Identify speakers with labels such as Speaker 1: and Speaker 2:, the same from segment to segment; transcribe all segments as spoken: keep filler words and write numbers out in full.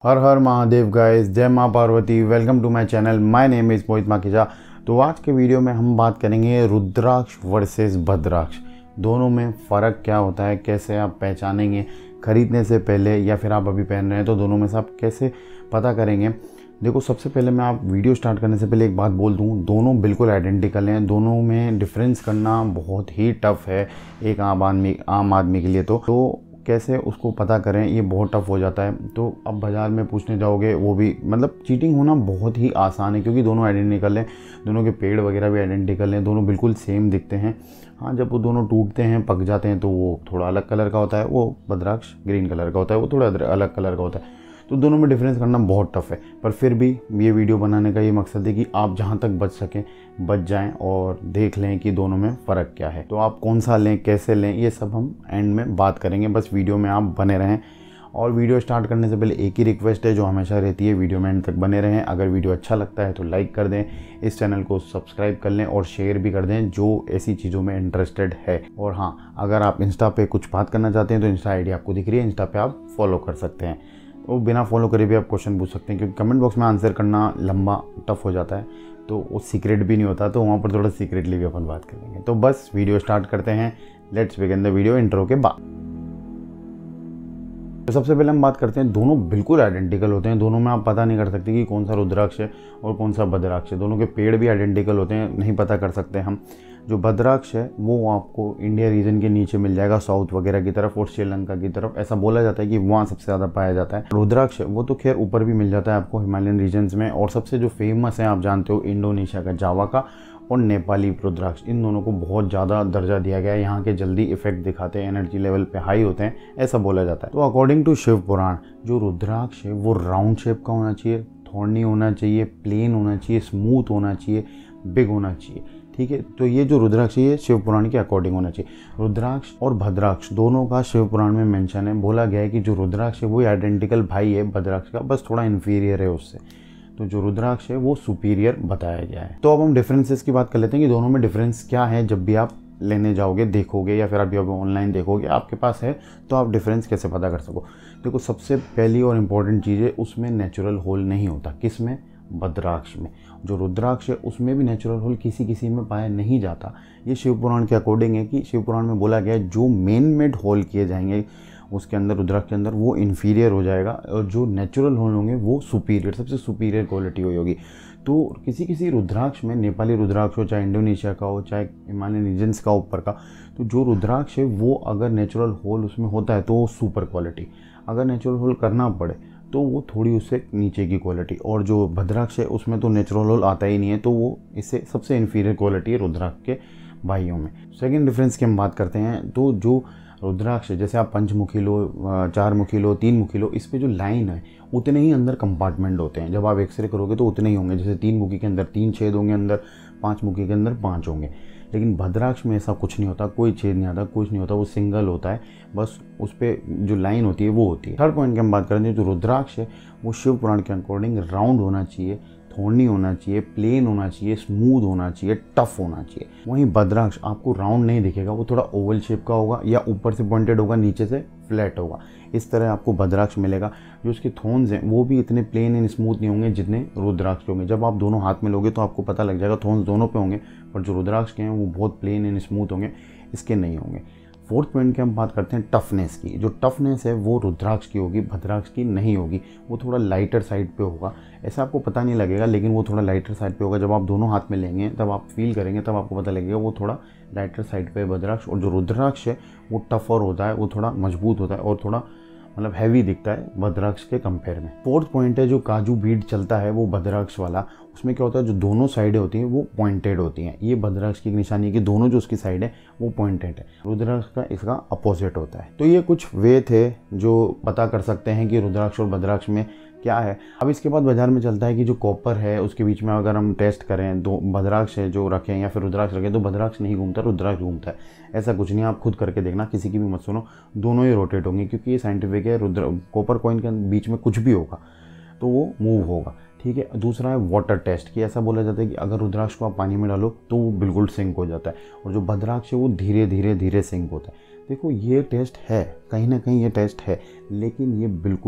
Speaker 1: हर हर Mahadev guys, जय माँ Parvati. Welcome to my channel. My name is Mohit Makhija. तो आज के वीडियो में हम बात करेंगे रुद्राक्ष वर्सेस भद्राक्ष, दोनों में फ़र्क क्या होता है, कैसे आप पहचानेंगे ख़रीदने से पहले या फिर आप अभी पहन रहे हैं तो दोनों में से आप कैसे पता करेंगे। देखो, सबसे पहले मैं आप वीडियो स्टार्ट करने से पहले एक बात बोल दूं, दोनों बिल्कुल आइडेंटिकल हैं, दोनों में डिफरेंस करना बहुत ही टफ़ है एक आम आदमी आम आदमी के लिए। तो, तो कैसे उसको पता करें, ये बहुत टफ हो जाता है। तो अब बाज़ार में पूछने जाओगे, वो भी मतलब चीटिंग होना बहुत ही आसान है क्योंकि दोनों आइडेंटिकल हैं, दोनों के पेड़ वगैरह भी आइडेंटिकल हैं, दोनों बिल्कुल सेम दिखते हैं। हाँ, जब वो दोनों टूटते हैं, पक जाते हैं तो वो थोड़ा अलग कलर का होता है, वो भद्राक्ष ग्रीन कलर का होता है, वो थोड़ा अलग कलर का होता है। तो दोनों में डिफरेंस करना बहुत टफ है, पर फिर भी ये वीडियो बनाने का ये मकसद है कि आप जहाँ तक बच सकें बच जाएं और देख लें कि दोनों में फ़र्क क्या है। तो आप कौन सा लें, कैसे लें, ये सब हम एंड में बात करेंगे। बस वीडियो में आप बने रहें। और वीडियो स्टार्ट करने से पहले एक ही रिक्वेस्ट है जो हमेशा रहती है, वीडियो में एंड तक बने रहें। अगर वीडियो अच्छा लगता है तो लाइक कर दें, इस चैनल को सब्सक्राइब कर लें और शेयर भी कर दें जो ऐसी चीज़ों में इंटरेस्टेड है। और हाँ, अगर आप इंस्टा पे कुछ बात करना चाहते हैं तो इंस्टा आई डी आपको दिख रही है, इंस्टा पे आप फॉलो कर सकते हैं। वो बिना फॉलो करे भी आप क्वेश्चन पूछ सकते हैं क्योंकि कमेंट बॉक्स में आंसर करना लंबा टफ हो जाता है, तो वो सीक्रेट भी नहीं होता, तो वहाँ पर थोड़ा सीक्रेटली भी अपन बात करेंगे। तो बस वीडियो स्टार्ट करते हैं। Let's begin the video intro के बाद। तो सबसे पहले हम बात करते हैं, दोनों बिल्कुल आइडेंटिकल होते हैं, दोनों में आप पता नहीं कर सकते कि कौन सा रुद्राक्ष है और कौन सा भद्राक्ष है। दोनों के पेड़ भी आइडेंटिकल होते हैं, नहीं पता कर सकते हम। जो भद्राक्ष है वो आपको इंडिया रीजन के नीचे मिल जाएगा, साउथ वगैरह की तरफ और श्रीलंका की तरफ। ऐसा बोला जाता है कि वहाँ सबसे ज़्यादा पाया जाता है। रुद्राक्ष वो तो खैर ऊपर भी मिल जाता है आपको हिमालयन रीजन्स में, और सबसे जो फेमस है आप जानते हो, इंडोनेशिया का जावा का और नेपाली रुद्राक्ष, इन दोनों को बहुत ज़्यादा दर्जा दिया गया है। यहाँ के जल्दी इफेक्ट दिखाते हैं, एनर्जी लेवल पे हाई होते हैं, ऐसा बोला जाता है। तो अकॉर्डिंग टू शिव पुराण, जो रुद्राक्ष है वो राउंड शेप का होना चाहिए, थॉर्नी होना चाहिए, प्लेन होना चाहिए, स्मूथ होना चाहिए, बिग होना चाहिए। ठीक है, तो ये जो रुद्राक्ष है शिव पुराण के अकॉर्डिंग होना चाहिए। रुद्राक्ष और भद्राक्ष दोनों का शिव पुराण में मेंशन है, बोला गया है कि जो रुद्राक्ष है वो आइडेंटिकल भाई है भद्राक्ष का, बस थोड़ा इन्फीरियर है उससे। तो जो रुद्राक्ष है वो सुपीरियर बताया गया है। तो अब हम डिफरेंसेस की बात कर लेते हैं कि दोनों में डिफरेंस क्या है। जब भी आप लेने जाओगे, देखोगे या फिर आप अभी ऑनलाइन देखोगे, आपके पास है तो आप डिफरेंस कैसे पता कर सको। देखो, सबसे पहली और इम्पॉर्टेंट चीज़ है, उसमें नेचुरल होल नहीं होता। किस में? भद्राक्ष में। जो रुद्राक्ष है उसमें भी नेचुरल होल किसी किसी में पाया नहीं जाता। ये शिव पुराण के अकॉर्डिंग है कि शिव पुराण में बोला गया है जो मेन मेड होल किए जाएंगे उसके अंदर, रुद्राक्ष के अंदर, वो इन्फीरियर हो जाएगा और जो नेचुरल होल होंगे वो सुपीरियर, सबसे सुपीरियर क्वालिटी होगी। तो किसी किसी रुद्राक्ष में, नेपाली रुद्राक्ष हो, चाहे इंडोनेशिया का हो, चाहे हिमालयन रीजन्स का ऊपर का, तो जो रुद्राक्ष है वो अगर नेचुरल होल उसमें होता है तो वो सुपर क्वालिटी, अगर नेचुरल होल करना पड़े तो वो थोड़ी उससे नीचे की क्वालिटी। और जो भद्राक्ष है उसमें तो नेचुरल होल आता ही नहीं है, तो वो इससे सबसे इन्फीरियर क्वालिटी है रुद्राक्ष के भाइयों में। सेकेंड डिफरेंस की हम बात करते हैं, तो जो रुद्राक्ष है, जैसे आप पंचमुखी लो, चार मुखी लो, तीन मुखी लो, इस पे जो लाइन है उतने ही अंदर कंपार्टमेंट होते हैं। जब आप एक्सरे करोगे तो उतने ही होंगे, जैसे तीन मुखी के अंदर तीन छेद होंगे अंदर, पाँच मुखी के अंदर पाँच होंगे। लेकिन भद्राक्ष में ऐसा कुछ नहीं होता, कोई छेद नहीं आता, कुछ नहीं होता, वो सिंगल होता है, बस उस पर जो लाइन होती है वो होती है। थर्ड पॉइंट की हम बात करें, जो रुद्राक्ष है वो शिव पुराण के अकॉर्डिंग राउंड होना चाहिए, थोड़नी होना चाहिए, प्लेन होना चाहिए, स्मूथ होना चाहिए, टफ होना चाहिए। वहीं भद्राक्ष आपको राउंड नहीं दिखेगा, वो थोड़ा ओवल शेप का होगा या ऊपर से पॉइंटेड होगा, नीचे से फ्लैट होगा। इस तरह आपको भद्राक्ष मिलेगा। जो उसके थोन्स हैं वो भी इतने प्लेन एंड स्मूथ नहीं होंगे जितने रुद्राक्ष होंगे। जब आप दोनों हाथ में लोगे तो आपको पता लग जाएगा, थोन्स दोनों पे होंगे, पर जो रुद्राक्ष के हैं वो बहुत प्लेन एंड स्मूथ होंगे, इसके नहीं होंगे। फोर्थ पॉइंट की हम बात करते हैं टफनेस की। जो टफनेस है वो रुद्राक्ष की होगी, भद्राक्ष की नहीं होगी, वो थोड़ा लाइटर साइड पे होगा। ऐसा आपको पता नहीं लगेगा, लेकिन वो थोड़ा लाइटर साइड पे होगा। जब आप दोनों हाथ में लेंगे तब आप फील करेंगे, तब आपको पता लगेगा वो थोड़ा लाइटर साइड पे भद्राक्ष। और जो रुद्राक्ष है वो टफर होता है, वो थोड़ा मजबूत होता है और थोड़ा मतलब हैवी दिखता है भद्राक्ष के कंपेयर में। फोर्थ पॉइंट है, जो काजू बीड चलता है वो भद्राक्ष वाला, उसमें क्या होता है, जो दोनों साइडें होती हैं वो पॉइंटेड होती हैं। ये भद्राक्ष की निशानी है कि दोनों जो उसकी साइड है वो पॉइंटेड है। रुद्राक्ष का इसका अपोजिट होता है। तो ये कुछ वे थे जो पता कर सकते हैं कि रुद्राक्ष और भद्राक्ष में क्या है। अब इसके बाद बाजार में चलता है कि जो कॉपर है उसके बीच में अगर हम टेस्ट करें, दो भद्राक्ष है जो रखें या फिर रुद्राक्ष रखें, तो भद्राक्ष नहीं घूमता, रुद्राक्ष घूमता है। ऐसा कुछ नहीं, आप खुद करके देखना, किसी की भी मत सुनो, दोनों ही रोटेट होंगे क्योंकि ये साइंटिफिक है। रुद्र कॉपर कॉइन के बीच में कुछ भी होगा तो वो मूव होगा। ठीक है, दूसरा है वाटर टेस्ट की। ऐसा बोला जाता है कि अगर रुद्राक्ष को आप पानी में डालो तो वो बिल्कुल सिंक हो जाता है, और जो भद्राक्ष है वो धीरे धीरे धीरे सिंक होता है। देखो, ये टेस्ट है, कहीं ना कहीं ये टेस्ट है, लेकिन ये बिल्कुल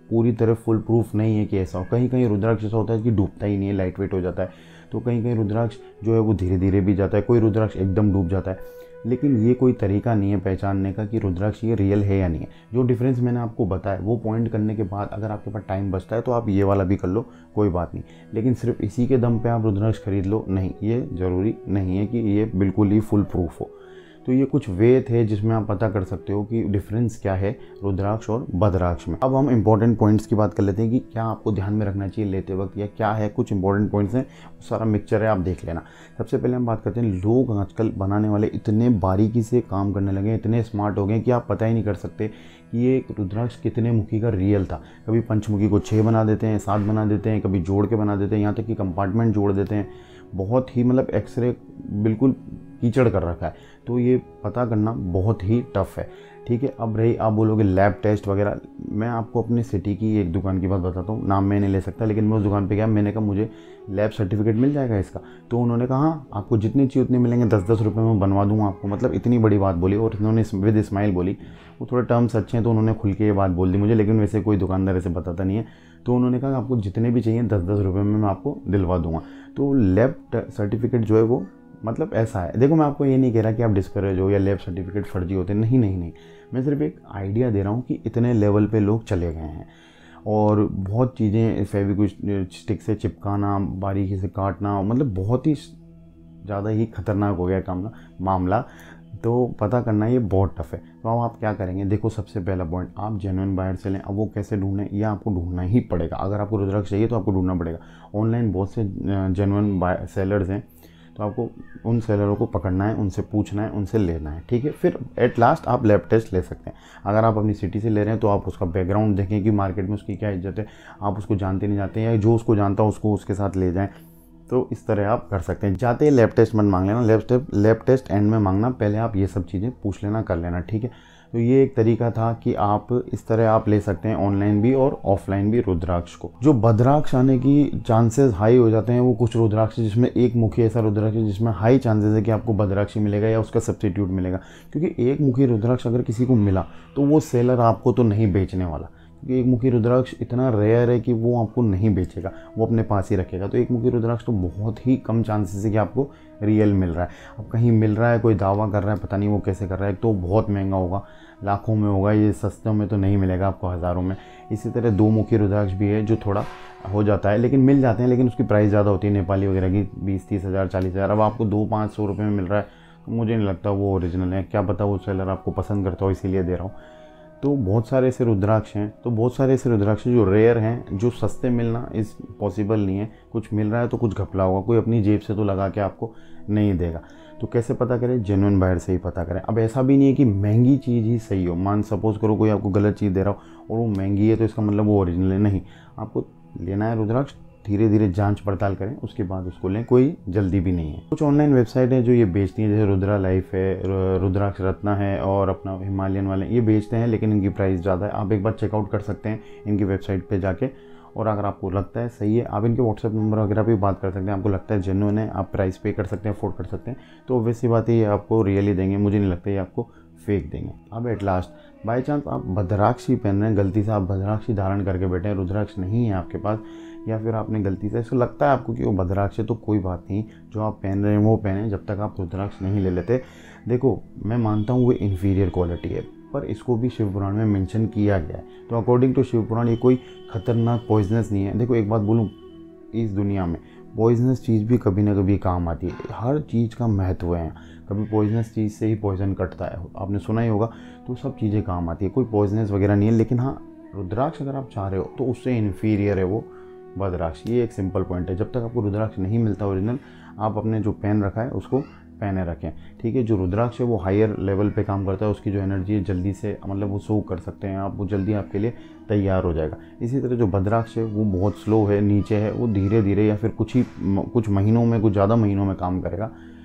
Speaker 1: पूरी तरह फुल प्रूफ नहीं है कि ऐसा हो। कहीं कहीं रुद्राक्ष ऐसा होता है कि डूबता ही नहीं है, लाइट वेट हो जाता है, तो कहीं कहीं रुद्राक्ष जो है वो धीरे धीरे भी जाता है, कोई रुद्राक्ष एकदम डूब जाता है। लेकिन ये कोई तरीका नहीं है पहचानने का कि रुद्राक्ष ये रियल है या नहीं है। जो डिफरेंस मैंने आपको बताया वो पॉइंट करने के बाद अगर आपके पास टाइम बचता है तो आप ये वाला भी कर लो, कोई बात नहीं। लेकिन सिर्फ इसी के दम पे आप रुद्राक्ष खरीद लो, नहीं, ये ज़रूरी नहीं है कि ये बिल्कुल ही फुल प्रूफ हो। तो ये कुछ वे थे जिसमें आप पता कर सकते हो कि डिफरेंस क्या है रुद्राक्ष और भद्राक्ष में। अब हम इंपॉर्टेंट पॉइंट्स की बात कर लेते हैं कि क्या आपको ध्यान में रखना चाहिए लेते वक्त, या क्या है कुछ इंपॉर्टेंट पॉइंट्स हैं, सारा मिक्सचर है, आप देख लेना। सबसे पहले हम बात करते हैं, लोग आजकल बनाने वाले इतने बारीकी से काम करने लगे, इतने स्मार्ट हो गए कि आप पता ही नहीं कर सकते कि ये रुद्राक्ष कितने मुखी का रियल था। कभी पंचमुखी को छः बना देते हैं, सात बना देते हैं, कभी जोड़ के बना देते हैं, यहाँ तक कि कंपार्टमेंट जोड़ देते हैं। बहुत ही मतलब एक्सरे बिल्कुल कीचड़ कर रखा है, तो ये पता करना बहुत ही टफ है। ठीक है, अब रही आप बोलोगे लैब टेस्ट वगैरह, मैं आपको अपनी सिटी की एक दुकान की बात बताता हूँ, नाम मैं नहीं ले सकता, लेकिन मैं उस दुकान पे गया, मैंने कहा मुझे लैब सर्टिफिकेट मिल जाएगा इसका, तो उन्होंने कहा हाँ आपको जितनी चाहिए उतने मिलेंगे, दस दस रुपये में बनवा दूँगा आपको। मतलब इतनी बड़ी बात बोली, और उन्होंने विद स्माइल बोली। वो थोड़े टर्म्स अच्छे हैं तो उन्होंने खुल के ये बात बोल दी मुझे, लेकिन वैसे कोई दुकानदार ऐसे बताता नहीं है। तो उन्होंने कहा आपको जितने भी चाहिए दस दस रुपये में मैं आपको दिलवा दूँगा। तो लैब सर्टिफिकेट जो है वो मतलब ऐसा है। देखो मैं आपको ये नहीं कह रहा कि आप डिस्करेज हो या लैब सर्टिफिकेट फर्जी होते, नहीं नहीं नहीं, मैं सिर्फ एक आइडिया दे रहा हूँ कि इतने लेवल पे लोग चले गए हैं, और बहुत चीज़ें फेविक्विक स्टिक से चिपकाना, बारीकी से काटना, मतलब बहुत ही ज़्यादा ही खतरनाक हो गया काम ना मामला। तो पता करना ये बहुत टफ है। तो अब आप क्या करेंगे, देखो सबसे पहला पॉइंट, आप जेन्युइन बायर से लें। अब वो कैसे ढूंढें, ये आपको ढूंढना ही पड़ेगा। अगर आपको रुद्राक्ष चाहिए तो आपको ढूंढना पड़ेगा। ऑनलाइन बहुत से जेन्युइन बाय सेलर्स हैं, तो आपको उन सेलरों को पकड़ना है, उनसे पूछना है, उनसे लेना है। ठीक है, फिर एट लास्ट आप लैब टेस्ट ले सकते हैं। अगर आप अपनी सिटी से ले रहे हैं तो आप उसका बैकग्राउंड देखें कि मार्केट में उसकी क्या इज्जत है, आप उसको जानते नहीं जाते, या जो उसको जानता हो उसको उसके साथ ले जाएं। तो इस तरह आप कर सकते हैं। जाते ही लैब टेस्ट मत मांग लेना, lab test lab test end में मांगना, पहले आप ये सब चीज़ें पूछ लेना, कर लेना। ठीक है, तो ये एक तरीका था कि आप इस तरह आप ले सकते हैं ऑनलाइन भी और ऑफलाइन भी रुद्राक्ष को। जो भद्राक्ष आने की चांसेस हाई हो जाते हैं वो कुछ रुद्राक्ष जिसमें एक मुखी ऐसा रुद्राक्ष है जिसमें हाई चांसेस है कि आपको भद्राक्ष मिलेगा या उसका सब्स्टिट्यूट मिलेगा। क्योंकि एक मुखी रुद्राक्ष अगर किसी को मिला तो वो सेलर आपको तो नहीं बेचने वाला, क्योंकि एक मुखी रुद्राक्ष इतना रेयर है कि वो आपको नहीं बेचेगा, वो अपने पास ही रखेगा। तो एक मुखी रुद्राक्ष तो बहुत ही कम चांसेस है कि आपको रियल मिल रहा है। अब कहीं मिल रहा है, कोई दावा कर रहा है, पता नहीं वो कैसे कर रहा है, तो बहुत महंगा होगा, लाखों में होगा, ये सस्ते में तो नहीं मिलेगा आपको, हज़ारों में। इसी तरह दो मुखी रुद्राक्ष भी है जो थोड़ा हो जाता है, लेकिन मिल जाते हैं, लेकिन उसकी प्राइस ज़्यादा होती है, नेपाली वगैरह की बीस तीस हज़ार चालीस हज़ार। अब आपको दो पाँच सौ रुपये में मिल रहा है, तो मुझे नहीं लगता वो ओरिजिनल है। क्या पता वो सेलर आपको पसंद करता हो, इसीलिए दे रहा हूँ। तो बहुत सारे ऐसे रुद्राक्ष हैं, तो बहुत सारे ऐसे रुद्राक्ष जो रेयर हैं, जो सस्ते मिलना इस पॉसिबल नहीं है। कुछ मिल रहा है तो कुछ घपला होगा, कोई अपनी जेब से तो लगा के आपको नहीं देगा। तो कैसे पता करें, जेन्युइन बायर से ही पता करें। अब ऐसा भी नहीं है कि महंगी चीज़ ही सही हो। मान सपोज करो कोई आपको गलत चीज़ दे रहा हो और वो महंगी है तो इसका मतलब वो ओरिजिनल है, नहीं। आपको लेना है रुद्राक्ष, धीरे धीरे जांच पड़ताल करें, उसके बाद उसको लें, कोई जल्दी भी नहीं है। कुछ ऑनलाइन वेबसाइट है जो ये बेचती हैं, जैसे रुद्रा लाइफ है, रुद्राक्ष रत्ना है, और अपना हिमालयन वाले, ये बेचते हैं, लेकिन इनकी प्राइस ज़्यादा है। आप एक बार चेकआउट कर सकते हैं इनकी वेबसाइट पे जाके, और अगर आपको लगता है सही है, आप इनके व्हाट्सएप नंबर वगैरह पे बात कर सकते हैं। आपको लगता है जेन्युइन है, आप प्राइस पे कर सकते हैं, अफोर्ड कर सकते हैं, तो वैसी बात है ये आपको रियली देंगे, मुझे नहीं लगता ये आपको फेक देंगे। अब एट लास्ट बाई चांस आप भद्राक्ष ही पहन रहे हैं, गलती से आप भद्राक्ष ही धारण करके बैठे हैं, रुद्राक्ष नहीं है आपके पास, या फिर आपने गलती से, इसको लगता है आपको कि वो भद्राक्ष है, तो कोई बात नहीं, जो आप पहन रहे हैं वो पहने, जब तक आप रुद्राक्ष नहीं ले लेते। देखो मैं मानता हूँ वो इन्फीरियर क्वालिटी है, पर इसको भी शिव पुराण में मेंशन किया गया है। तो अकॉर्डिंग टू शिव पुराण ये कोई खतरनाक पॉइजनस नहीं है। देखो एक बात बोलूँ, इस दुनिया में पॉइजनस चीज़ भी कभी ना कभी काम आती है, हर चीज़ का महत्व है। कभी पॉइजनस चीज़ से ही पॉइजन कटता है, आपने सुना ही होगा। तो सब चीज़ें काम आती है, कोई पॉइजनस वगैरह नहीं है। लेकिन हाँ, रुद्राक्ष अगर आप चाह रहे हो तो उससे इन्फीरियर है वो भद्राक्ष। ये एक सिंपल पॉइंट है। जब तक आपको रुद्राक्ष नहीं मिलता ओरिजिनल, आप अपने जो पेन रखा है उसको पहने रखें। ठीक है, जो रुद्राक्ष है वो हायर लेवल पे काम करता है, उसकी जो एनर्जी है जल्दी से, मतलब वो सो कर सकते हैं आप, वो जल्दी आपके लिए तैयार हो जाएगा। इसी तरह जो भद्राक्ष है वो बहुत स्लो है, नीचे है, वो धीरे धीरे या फिर कुछ ही कुछ महीनों में, कुछ ज़्यादा महीनों में काम करेगा।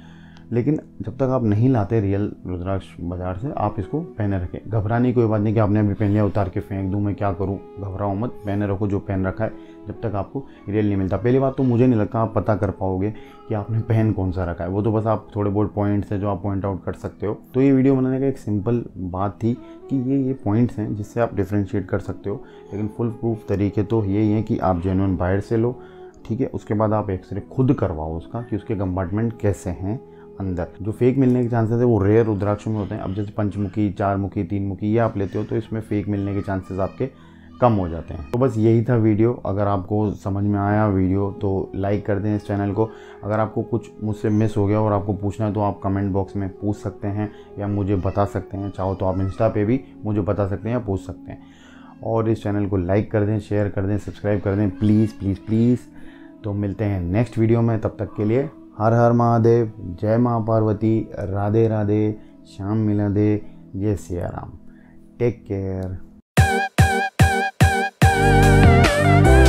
Speaker 1: लेकिन जब तक आप नहीं लाते रियल रुद्राक्ष बाजार से, आप इसको पहने रखें। घबराने की कोई बात नहीं कि आपने अभी पहन लिया उतार के फेंक दूँ, मैं क्या करूँ, घबराओ मत, पहने रखो जो पहन रखा है जब तक आपको रियल नहीं मिलता। पहली बात तो मुझे नहीं लगता आप पता कर पाओगे कि आपने पहन कौन सा रखा है, वो तो बस आप थोड़े बहुत पॉइंट्स हैं जो आप पॉइंट आउट कर सकते हो। तो ये वीडियो बनाने का एक सिंपल बात थी कि ये ये पॉइंट्स हैं जिससे आप डिफ्रेंशिएट कर सकते हो, लेकिन फुल प्रूफ तरीके तो यही हैं कि आप जेन्युइन बाहर से लो, ठीक है। उसके बाद आप एक्सरे खुद करवाओ उसका कि उसके कंपार्टमेंट कैसे हैं अंदर। जो फेक मिलने के चांसेस है वो रेयर रुद्राक्ष में होते हैं। अब जैसे पंचमुखी, चार मुखी, तीन मुखी ये आप लेते हो तो इसमें फेक मिलने के चांसेस आपके कम हो जाते हैं। तो बस यही था वीडियो। अगर आपको समझ में आया वीडियो तो लाइक कर दें इस चैनल को। अगर आपको कुछ मुझसे मिस हो गया और आपको पूछना है तो आप कमेंट बॉक्स में पूछ सकते हैं या मुझे बता सकते हैं। चाहो तो आप इंस्टा पे भी मुझे बता सकते हैं या पूछ सकते हैं। और इस चैनल को लाइक कर दें, शेयर कर दें, सब्सक्राइब कर दें, प्लीज़ प्लीज़ प्लीज़। तो मिलते हैं नेक्स्ट वीडियो में, तब तक के लिए हर हर महादेव, जय माँ पार्वती, राधे राधे, श्याम मिला दे, जय सिया राम। Take care.